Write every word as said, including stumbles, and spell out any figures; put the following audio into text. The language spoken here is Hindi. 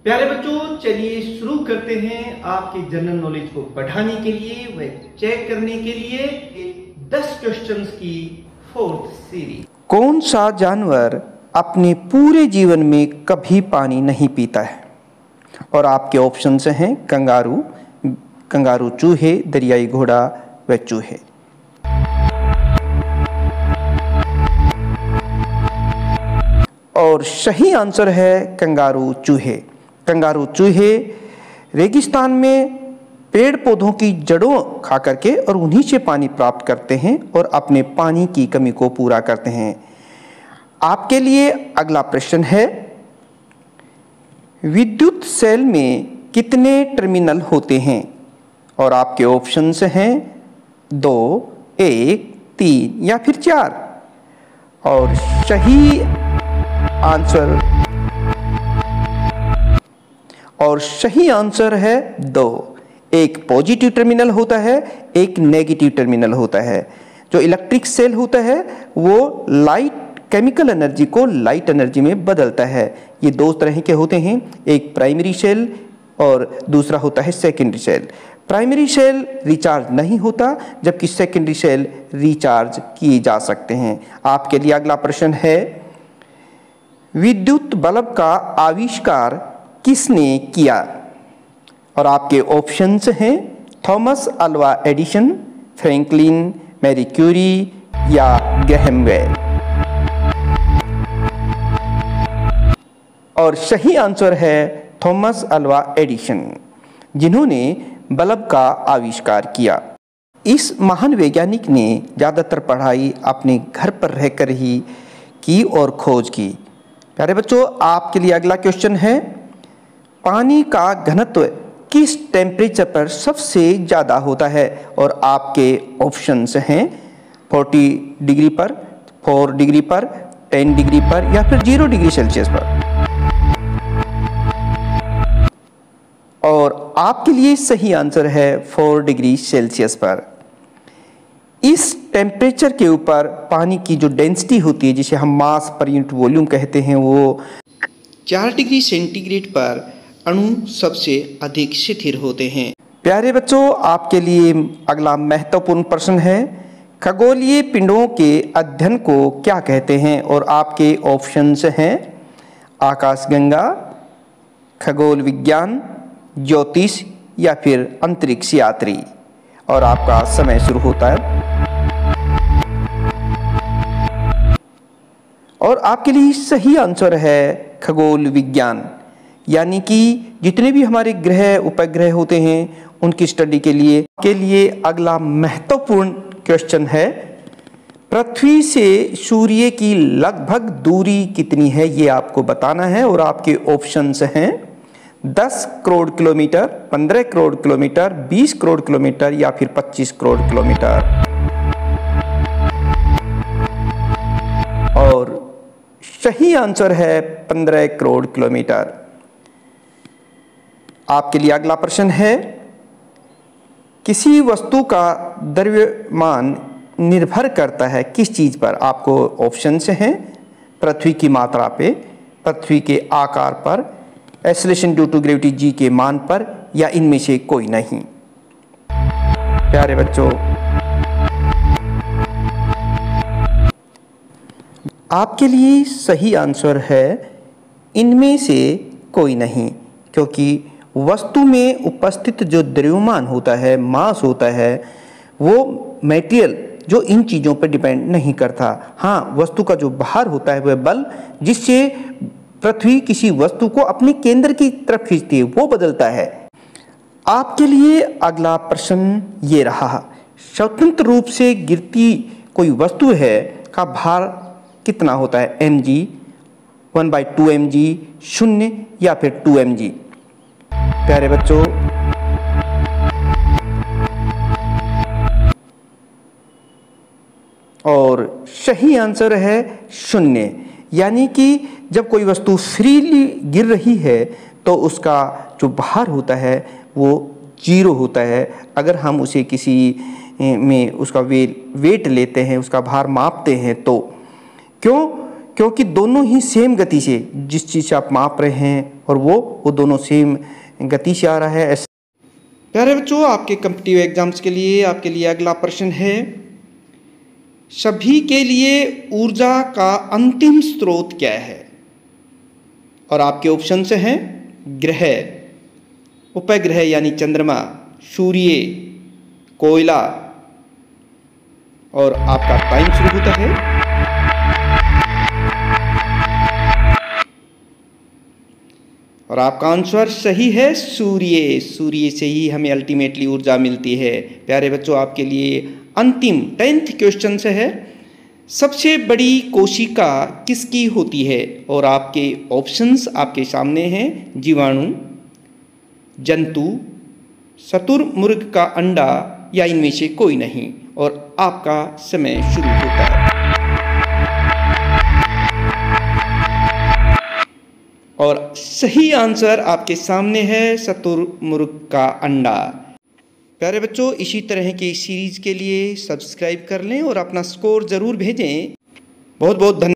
प्यारे बच्चों, चलिए शुरू करते हैं आपके जनरल नॉलेज को बढ़ाने के लिए व चेक करने के लिए दस क्वेश्चंस की फोर्थ सीरीज। कौन सा जानवर अपने पूरे जीवन में कभी पानी नहीं पीता है? और आपके ऑप्शंस हैं कंगारू, कंगारू चूहे, दरियाई घोड़ा व चूहे। और सही आंसर है कंगारू चूहे। कंगारू चूहे रेगिस्तान में पेड़ पौधों की जड़ों खा करके और उन्हीं से पानी प्राप्त करते हैं और अपने पानी की कमी को पूरा करते हैं। आपके लिए अगला प्रश्न है, विद्युत सेल में कितने टर्मिनल होते हैं? और आपके ऑप्शंस हैं दो, एक, तीन या फिर चार। और सही आंसर और सही आंसर है दो। एक पॉजिटिव टर्मिनल होता है, एक नेगेटिव टर्मिनल होता है। जो इलेक्ट्रिक सेल होता है वो लाइट केमिकल एनर्जी को लाइट एनर्जी में बदलता है। ये दो तरह के होते हैं, एक प्राइमरी सेल और दूसरा होता है secondary cell. Primary cell recharge नहीं होता, जबकि सेकेंडरी सेल रिचार्ज किए जा सकते हैं। आपके लिए अगला प्रश्न है, विद्युत बल्ब का आविष्कार किसने किया? और आपके ऑप्शंस हैं Thomas Alva Edison, Franklin, Marie Curie या ग्रैहम बेल। और सही आंसर है थॉमस अल्वा एडिसन, जिन्होंने बल्ब का आविष्कार किया। इस महान वैज्ञानिक ने ज़्यादातर पढ़ाई अपने घर पर रहकर ही की और खोज की। प्यारे बच्चों, आपके लिए अगला क्वेश्चन है, पानी का घनत्व किस टेम्परेचर पर सबसे ज़्यादा होता है? और आपके ऑप्शंस हैं चालीस डिग्री पर, चार डिग्री पर, दस डिग्री पर या फिर जीरो डिग्री सेल्सियस पर। और आपके लिए सही आंसर है चार डिग्री सेल्सियस पर। इस टेम्परेचर के ऊपर पानी की जो डेंसिटी होती है, जिसे हम मास पर यूनिट वॉल्यूम कहते हैं, वो चार डिग्री सेंटीग्रेड पर अणु सबसे अधिक शिथिल होते हैं। प्यारे बच्चों, आपके लिए अगला महत्वपूर्ण प्रश्न है, खगोलीय पिंडों के अध्ययन को क्या कहते हैं? और आपके ऑप्शंस हैं आकाशगंगा, खगोल विज्ञान, ज्योतिष या फिर अंतरिक्ष यात्री। और आपका समय शुरू होता है। और आपके लिए सही आंसर है खगोल विज्ञान, यानी कि जितने भी हमारे ग्रह उपग्रह होते हैं उनकी स्टडी के लिए। के लिए अगला महत्वपूर्ण क्वेश्चन है, पृथ्वी से सूर्य की लगभग दूरी कितनी है? ये आपको बताना है। और आपके ऑप्शंस हैं दस करोड़ किलोमीटर, पंद्रह करोड़ किलोमीटर, बीस करोड़ किलोमीटर या फिर पच्चीस करोड़ किलोमीटर। और सही आंसर है पंद्रह करोड़ किलोमीटर। आपके लिए अगला प्रश्न है, किसी वस्तु का द्रव्यमान निर्भर करता है किस चीज़ पर? आपको ऑप्शंस हैं पृथ्वी की मात्रा पे, पृथ्वी के आकार पर, acceleration due to gravity g के मान पर, या इनमें से कोई नहीं। प्यारे बच्चों, आपके लिए सही आंसर है इनमें से कोई नहीं, क्योंकि वस्तु में उपस्थित जो द्रव्यमान होता है, मास होता है, वो मटेरियल जो इन चीज़ों पर डिपेंड नहीं करता। हाँ, वस्तु का जो भार होता है वह बल, जिससे पृथ्वी किसी वस्तु को अपने केंद्र की तरफ खींचती है, वो बदलता है। आपके लिए अगला प्रश्न ये रहा, स्वतंत्र रूप से गिरती कोई वस्तु है का भार कितना होता है? M g, one by two m g, शून्य या फिर टू एम जी। प्यारे बच्चों, और सही आंसर है शून्य, यानी कि जब कोई वस्तु फ्रीली गिर रही है तो उसका जो भार होता है वो जीरो होता है। अगर हम उसे किसी में उसका वे वेट लेते हैं, उसका भार मापते हैं, तो क्यों? क्योंकि दोनों ही सेम गति से जिस चीज़ से आप माप रहे हैं और वो वो दोनों सेम गति से आ रहा है। ऐसे प्यारे बच्चों, आपके कॉम्पिटिटिव एग्जाम्स के लिए आपके लिए अगला प्रश्न है, सभी के लिए ऊर्जा का अंतिम स्रोत क्या है? और आपके ऑप्शन से हैं ग्रह, उपग्रह यानी चंद्रमा, सूर्य, कोयला। और आपका टाइम शुरू होता है। और आपका आंसर सही है, सूर्य। सूर्य से ही हमें अल्टीमेटली ऊर्जा मिलती है। प्यारे बच्चों, आपके लिए अंतिम टेंथ क्वेश्चन से है, सबसे बड़ी कोशिका किसकी होती है? और आपके ऑप्शंस आपके सामने हैं, जीवाणु, जंतु, शुतुरमुर्ग का अंडा या इनमें से कोई नहीं। और आपका समय शुरू होता है। और सही आंसर आपके सामने है, शुतुरमुर्ग का अंडा। प्यारे बच्चों, इसी तरह की सीरीज के लिए सब्सक्राइब कर लें और अपना स्कोर ज़रूर भेजें। बहुत बहुत धन्यवाद।